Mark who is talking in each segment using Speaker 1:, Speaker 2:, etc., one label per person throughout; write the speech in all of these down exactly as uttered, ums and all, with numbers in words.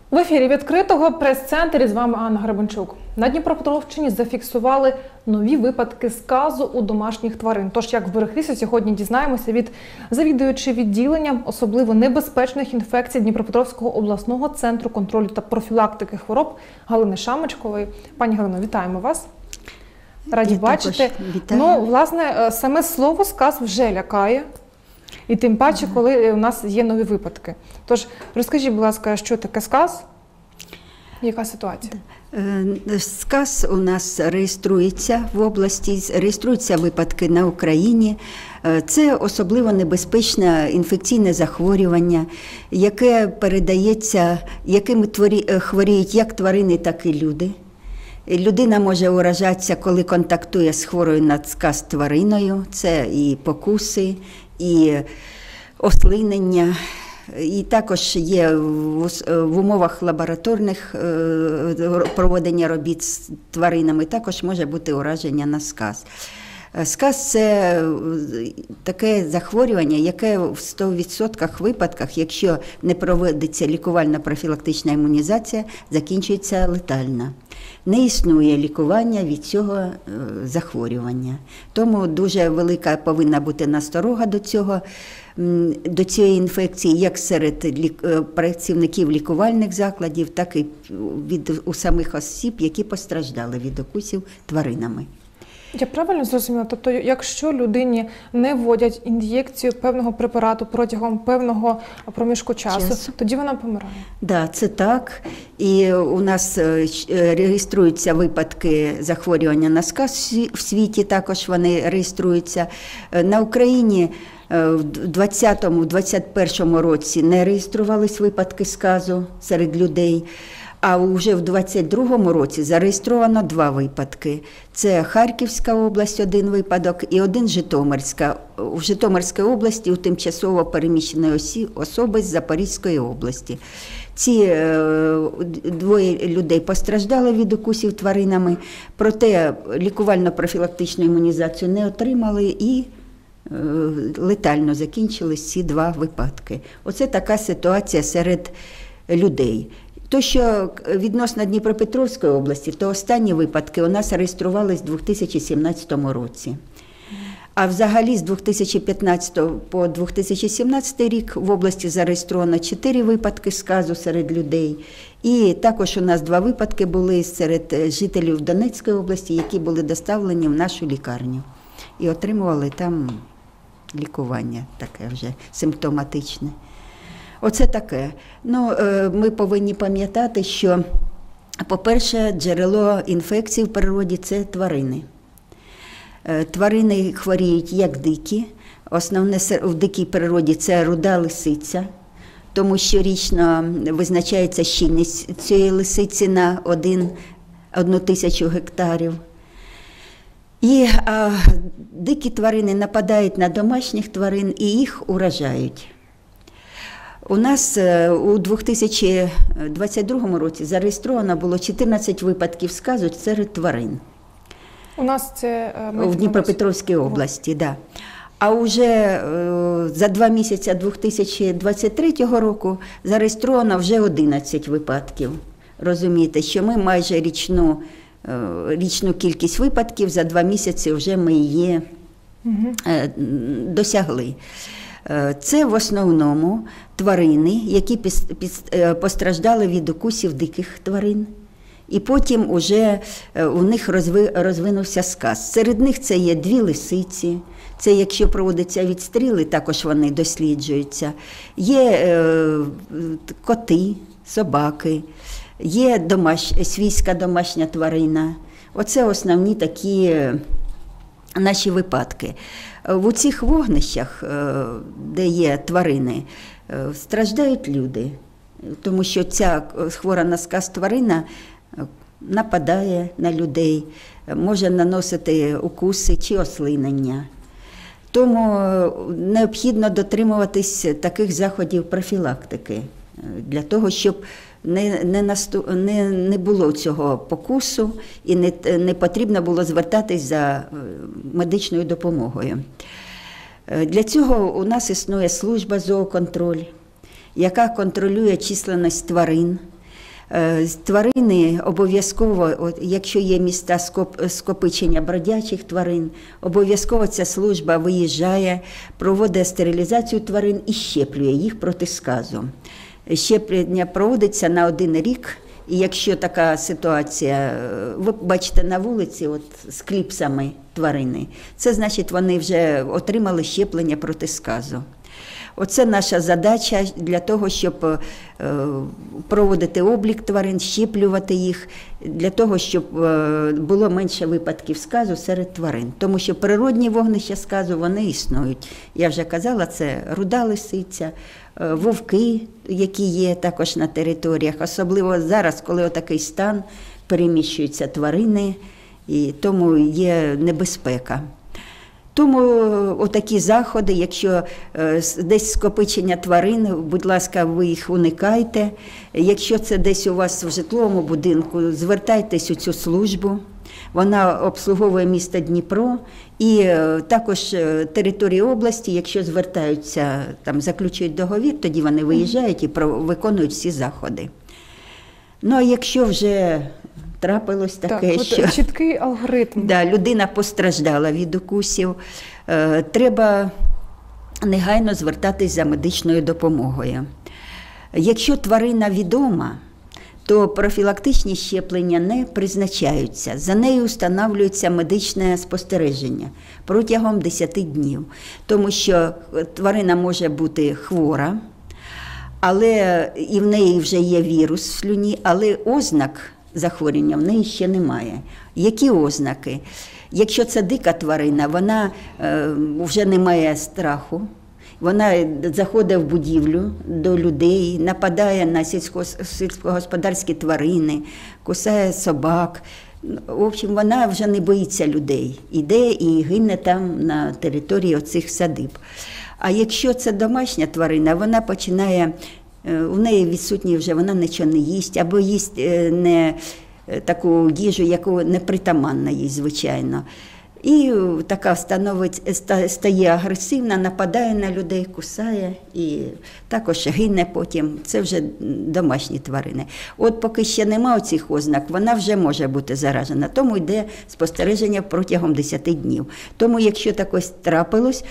Speaker 1: В ефірі відкритого прес-центрі з вами Анна Гребенчук. На Дніпропетровщині зафіксували нові випадки сказу у домашніх тварин. Тож, як вберегтися, сьогодні дізнаємося від завідуючої відділення особливо небезпечних інфекцій Дніпропетровського обласного центру контролю та профілактики хвороб Галини Шамочкової. Пані Галино, вітаємо вас. Раді
Speaker 2: Я
Speaker 1: бачити. Ну, власне, саме слово сказ вже лякає. І тим паче, коли у нас є нові випадки. Тож, розкажіть, будь ласка, що таке сказ? Яка ситуація?
Speaker 2: Сказ у нас реєструється в області, реєструються випадки на Україні. Це особливо небезпечне інфекційне захворювання, яке передається, яким хворіють як тварини, так і люди. Людина може уражатися, коли контактує з хворою на сказ твариною. Це і покуси, і ослинення. І також є в умовах лабораторних проведення робіт з тваринами, також може бути ураження на сказ. Сказ – це таке захворювання, яке в сто відсотках випадках, якщо не проводиться лікувально-профілактична імунізація, закінчується летально. Не існує лікування від цього захворювання. Тому дуже велика повинна бути насторога до цього, до цієї інфекції, як серед працівників лікувальних закладів, так і від у самих осіб, які постраждали від укусів тваринами.
Speaker 1: Я правильно зрозуміла? Тобто, якщо людині не вводять ін'єкцію певного препарату протягом певного проміжку часу, часу. тоді вона помирає?
Speaker 2: Так, да, це так. І у нас реєструються випадки захворювання на сказ в світі, також вони реєструються. На Україні в двадцятому - двадцять першому році не реєструвались випадки сказу серед людей. А вже в двадцять другому році зареєстровано два випадки. Це Харківська область, один випадок, і один Житомирська. В Житомирській області у тимчасово переміщеної особи з Запорізької області. Ці е, двоє людей постраждали від укусів тваринами, проте лікувально-профілактичну імунізацію не отримали і е, летально закінчились ці два випадки. Оце така ситуація серед людей. То, що відносно Дніпропетровської області, то останні випадки у нас реєструвались у дві тисячі сімнадцятому році. А взагалі з дві тисячі п'ятнадцятого по дві тисячі сімнадцятий рік в області зареєстровано чотири випадки сказу серед людей. І також у нас два випадки були серед жителів Донецької області, які були доставлені в нашу лікарню. І отримували там лікування таке вже симптоматичне. Оце таке. Ну, ми повинні пам'ятати, що, по-перше, джерело інфекцій в природі – це тварини. Тварини хворіють як дикі. Основне в дикій природі – це руда лисиця, тому що річно визначається щільність цієї лисиці на один, одну тисячу гектарів. І а, дикі тварини нападають на домашніх тварин і їх уражають. У нас у дві тисячі двадцять другому році зареєстровано було чотирнадцять випадків сказу серед тварин.
Speaker 1: У нас це
Speaker 2: в Дніпропетровській області, так. Да. А вже за два місяці дві тисячі двадцять третього року зареєстровано вже одинадцять випадків. Розумієте, що ми майже річну, річну кількість випадків за два місяці вже ми її угу. досягли. Це в основному тварини, які постраждали від укусів диких тварин. І потім уже у них розвинувся сказ. Серед них це є дві лисиці, це якщо проводяться відстріли, також вони досліджуються. Є е, коти, собаки, є домаш... свійська домашня тварина. Оце основні такі наші випадки. В цих вогнищах, де є тварини, страждають люди, тому що ця хвора на сказ тварина нападає на людей, може наносити укуси чи ослинення. Тому необхідно дотримуватись таких заходів профілактики, для того, щоб не, не, насту, не, не було цього покусу і не, не потрібно було звертатись за медичною допомогою. Для цього у нас існує служба зооконтроль, яка контролює численність тварин. Е, з Тварини обов'язково, от, якщо є міста скоп- скопичення бродячих тварин, обов'язково ця служба виїжджає, проводить стерилізацію тварин і щеплює їх проти сказу. Щеплення проводиться на один рік. І якщо така ситуація, ви бачите на вулиці от, з кліпсами тварини, це значить вони вже отримали щеплення проти сказу. Оце наша задача для того, щоб е, проводити облік тварин, щеплювати їх, для того, щоб е, було менше випадків сказу серед тварин. Тому що природні вогнища сказу, вони існують. Я вже казала, це руда лисиця, е, вовки, які є також на територіях. Особливо зараз, коли отакий стан, переміщуються тварини, і тому є небезпека. Тому отакі заходи, якщо е, десь скопичення тварин, будь ласка, ви їх уникайте. Якщо це десь у вас в житловому будинку, звертайтесь у цю службу. Вона обслуговує місто Дніпро і е, також е, території області, якщо звертаються, там заключують договір, тоді вони виїжджають і про, виконують всі заходи. Ну, а якщо вже трапилось таке,
Speaker 1: так,
Speaker 2: що
Speaker 1: от, чіткий алгоритм.
Speaker 2: Да, людина постраждала від укусів, е, треба негайно звертатись за медичною допомогою. Якщо тварина відома, то профілактичні щеплення не призначаються. За нею встановлюється медичне спостереження протягом десяти днів, тому що тварина може бути хвора, але і в неї вже є вірус в слюні, але ознак захворювання в неї ще немає. Які ознаки? Якщо це дика тварина, вона е, вже не має страху, вона заходить в будівлю до людей, нападає на сільсько, сільськогосподарські тварини, кусає собак. В общем, вона вже не боїться людей. Іде і гине там на території оцих садиб. А якщо це домашня тварина, вона починає, у неї відсутні вже, вона нічого не їсть, або їсть не таку їжу, яку не притаманна їй, звичайно. І така становить, стає агресивна, нападає на людей, кусає і також гине потім. Це вже домашні тварини. От поки ще нема цих ознак, вона вже може бути заражена. Тому йде спостереження протягом десяти днів. Тому якщо такось трапилось,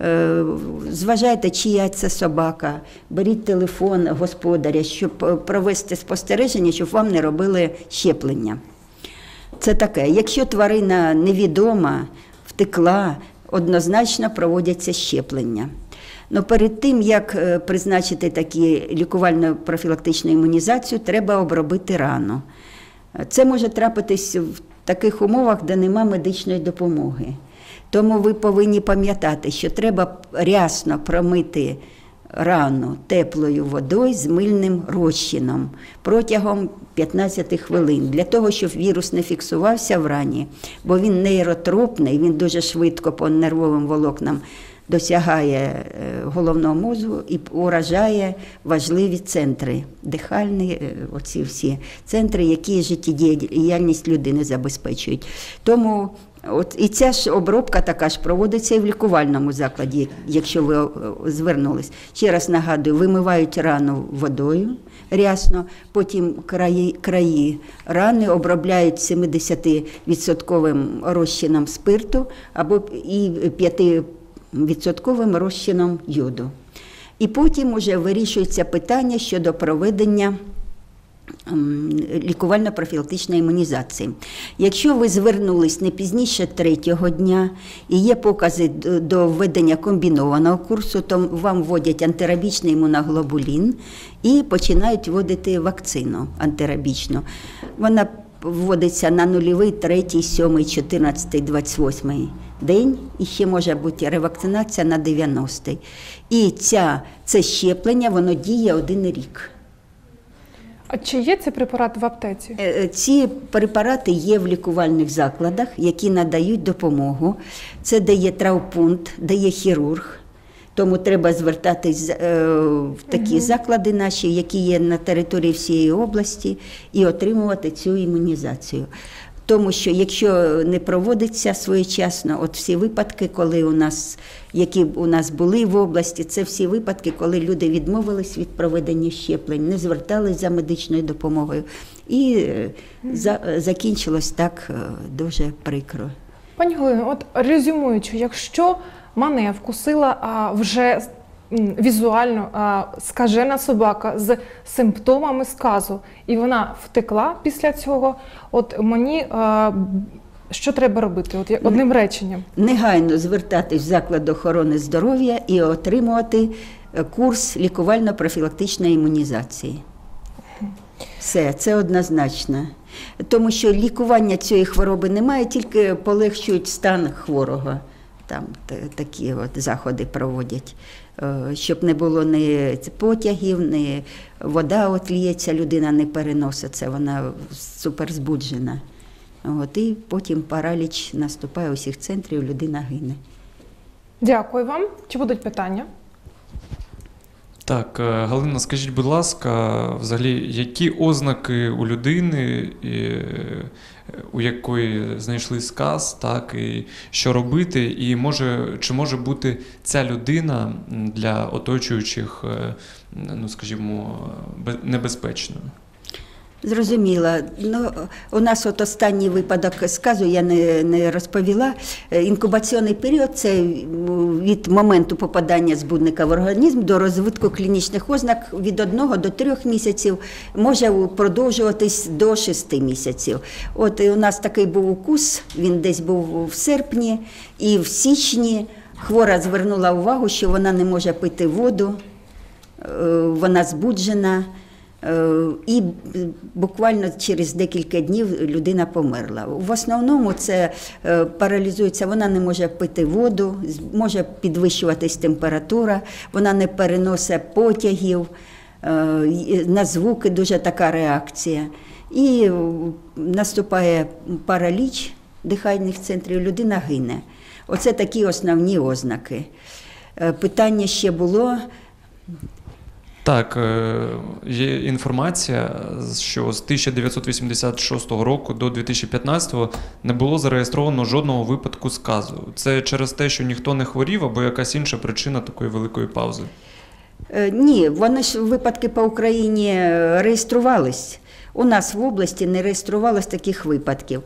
Speaker 2: зважайте, чия це собака, беріть телефон господаря, щоб провести спостереження, щоб вам не робили щеплення. Це таке. Якщо тварина невідома, втекла, однозначно проводяться щеплення. Но перед тим, як призначити таку лікувально-профілактичну імунізацію, треба обробити рану. Це може трапитись в таких умовах, де нема медичної допомоги. Тому ви повинні пам'ятати, що треба рясно промити рану теплою водою з мильним розчином протягом п'ятнадцяти хвилин, для того, щоб вірус не фіксувався в рані, бо він нейротропний, він дуже швидко по нервовим волокнам досягає головного мозку і уражає важливі центри, дихальні, оці всі центри, які життєдіяльність людини забезпечують. Тому от, і ця ж обробка така ж проводиться і в лікувальному закладі, якщо ви звернулись. Ще раз нагадую, вимивають рану водою рясно, потім краї, краї рани обробляють сімдесятивідсотковим розчином спирту або і п'ятивідсотковим розчином йоду. І потім вже вирішується питання щодо проведення лікувально-профілактичної імунізації. Якщо ви звернулись не пізніше третього дня і є покази до введення комбінованого курсу, то вам вводять антирабічний імуноглобулін і починають вводити вакцину антирабічну. Вона вводиться на нульовий, третій, сьомий, чотирнадцятий, двадцять восьмий день, і ще може бути ревакцинація на дев'яностий. І ця, це щеплення, воно діє один рік.
Speaker 1: А чи є цей препарат в аптеці?
Speaker 2: Ці препарати є в лікувальних закладах, які надають допомогу. Це де є травмпункт, де є хірург. Тому треба звертатись в такі угу. заклади наші, які є на території всієї області, і отримувати цю імунізацію. Тому що якщо не проводиться своєчасно, от всі випадки, коли у нас, які у нас були в області, це всі випадки, коли люди відмовились від проведення щеплень, не звертались за медичною допомогою. І за, закінчилось так дуже прикро.
Speaker 1: Пані Галино, от резюмуючи, якщо мене вкусила а, вже візуально а, скажена собака з симптомами сказу, і вона втекла після цього, от мені а, що треба робити? От одним реченням.
Speaker 2: Негайно звертатись в заклад охорони здоров'я і отримувати курс лікувально-профілактичної імунізації. Все, це однозначно. Тому що лікування цієї хвороби немає, тільки полегшують стан хворого. Там такі от заходи проводять, щоб не було ні потягів, ні вода от ліється, людина не переносить це, вона суперзбуджена. От, і потім параліч наступає у всіх центрів, людина гине.
Speaker 1: Дякую вам. Чи будуть питання?
Speaker 3: Так, Галина, скажіть, будь ласка, взагалі, які ознаки у людини, у якої знайшли сказ, так, і що робити, і може, чи може бути ця людина для оточуючих, ну, скажімо, небезпечною?
Speaker 2: Зрозуміло. Ну, у нас от останній випадок сказу я не, не розповіла. Інкубаційний період – це від моменту попадання збудника в організм до розвитку клінічних ознак від одного до трьох місяців, може продовжуватись до шести місяців. От і у нас такий був укус, він десь був в серпні, і в січні хвора звернула увагу, що вона не може пити воду, вона збуджена. І буквально через декілька днів людина померла. В основному це паралізується, вона не може пити воду, може підвищуватись температура, вона не переносить потягів, на звуки дуже така реакція. І наступає параліч дихальних центрів, людина гине. Оце такі основні ознаки. Питання ще було...
Speaker 3: Так, є інформація, що з тисяча дев'ятсот вісімдесят шостого року до дві тисячі п'ятнадцятого не було зареєстровано жодного випадку сказу. Це через те, що ніхто не хворів, або якась інша причина такої великої паузи?
Speaker 2: Ні, вони ж випадки по Україні реєструвались. У нас в області не реєструвалось таких випадків.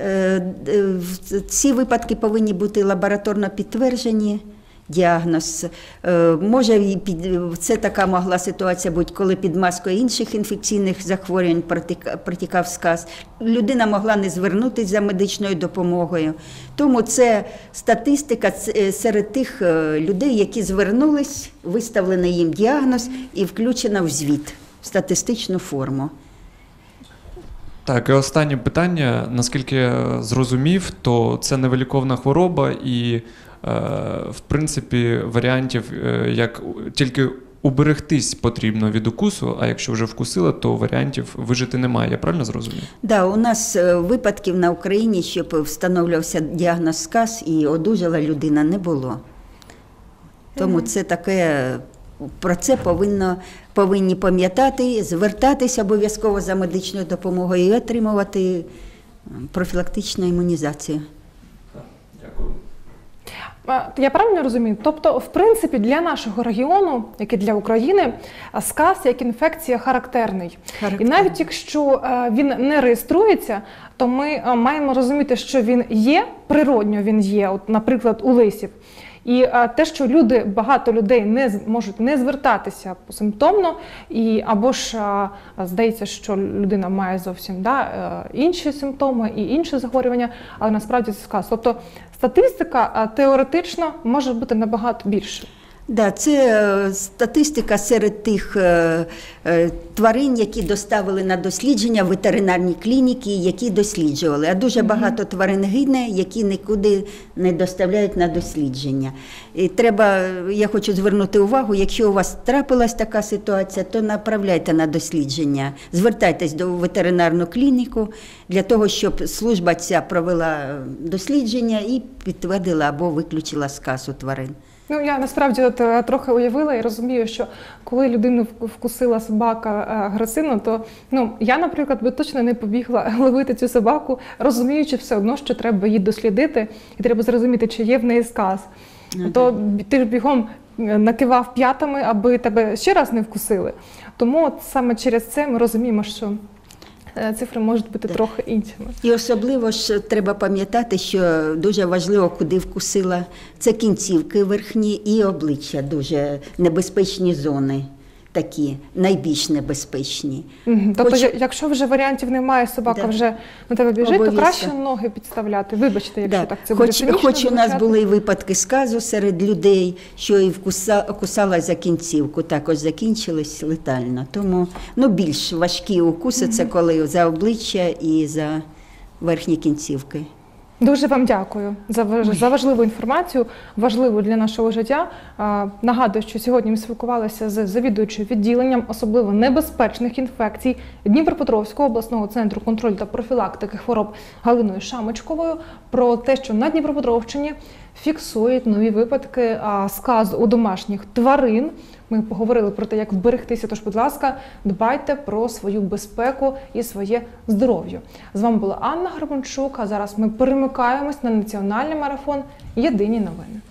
Speaker 2: Ці випадки повинні бути лабораторно підтверджені. Діагноз. Може, це така могла ситуація бути, коли під маскою інших інфекційних захворювань протікав сказ. Людина могла не звернутися за медичною допомогою. Тому це статистика серед тих людей, які звернулись, виставлений їм діагноз і включена в звіт, в статистичну форму.
Speaker 3: Так, і останнє питання. Наскільки я зрозумів, то це невиліковна хвороба і в принципі, варіантів, як тільки уберегтись потрібно від укусу, а якщо вже вкусили, то варіантів вижити немає. Я правильно зрозумів?
Speaker 2: Так, да, у нас випадків на Україні, щоб встановлювався діагноз сказ і одужала людина, не було. Тому це таке, про це повинно, повинні пам'ятати, звертатися обов'язково за медичною допомогою і отримувати профілактичну імунізацію.
Speaker 3: Дякую.
Speaker 1: Я правильно розумію? Тобто, в принципі, для нашого регіону, як і для України, сказ як інфекція характерний. Характерний. І навіть якщо він не реєструється, то ми маємо розуміти, що він є, природньо він є, от, наприклад, у лисів. І а, те, що люди, багато людей не можуть не звертатися симптомно, і, або ж а, здається, що людина має зовсім да, інші симптоми і інші захворювання, але насправді це сказ. Тобто статистика а, теоретично може бути набагато більше.
Speaker 2: Да, це статистика серед тих е, е, тварин, які доставили на дослідження в ветеринарні клініки, які досліджували. А дуже багато тварин гине, які нікуди не доставляють на дослідження. І треба, я хочу звернути увагу, якщо у вас трапилась така ситуація, то направляйте на дослідження. Звертайтесь до ветеринарну клініку для того, щоб служба ця провела дослідження і підтвердила або виключила сказ у тварин.
Speaker 1: Ну, я насправді от от е, трохи уявила і розумію, що коли людину вк- вкусила собака е, агресивно, то ну, я, наприклад, би точно не побігла ловити цю собаку, розуміючи все одно, що треба її дослідити, і треба зрозуміти, чи є в неї сказ.
Speaker 2: Ну,
Speaker 1: То б- ти ж бігом е, накивав п'ятами, аби тебе ще раз не вкусили. Тому от саме через це ми розуміємо, що е, цифри можуть бути
Speaker 2: Так.
Speaker 1: трохи іншими.
Speaker 2: І особливо ж треба пам'ятати, що дуже важливо, куди вкусила. Це кінцівки верхні і обличчя, дуже небезпечні зони, такі, найбільш небезпечні.
Speaker 1: Мгм. Тобто,
Speaker 2: Хоч-
Speaker 1: я- якщо вже варіантів немає, собака
Speaker 2: Да.
Speaker 1: вже на тебе біжить,
Speaker 2: Обов'язково.
Speaker 1: то краще ноги підставляти. Вибачте, якщо
Speaker 2: Да.
Speaker 1: так це буде
Speaker 2: Хоч,
Speaker 1: цинічно
Speaker 2: хоч у нас
Speaker 1: звучати.
Speaker 2: були і випадки сказу серед людей, що і вкуса, кусала за кінцівку, також закінчились летально. Тому ну, більш важкі укуси це коли за обличчя і за верхні кінцівки.
Speaker 1: Дуже вам дякую за, важ- за важливу інформацію, важливу для нашого життя. А, Нагадую, що сьогодні ми спілкувалися з завідуючою відділенням особливо небезпечних інфекцій Дніпропетровського обласного центру контролю та профілактики хвороб Галиною Шамочковою про те, що на Дніпропетровщині фіксують нові випадки а, сказу у домашніх тварин. Ми поговорили про те, як вберегтися, тож, будь ласка, дбайте про свою безпеку і своє здоров'я. З вами була Анна Гарбунчук, а зараз ми перемикаємось на національний марафон «Єдині новини».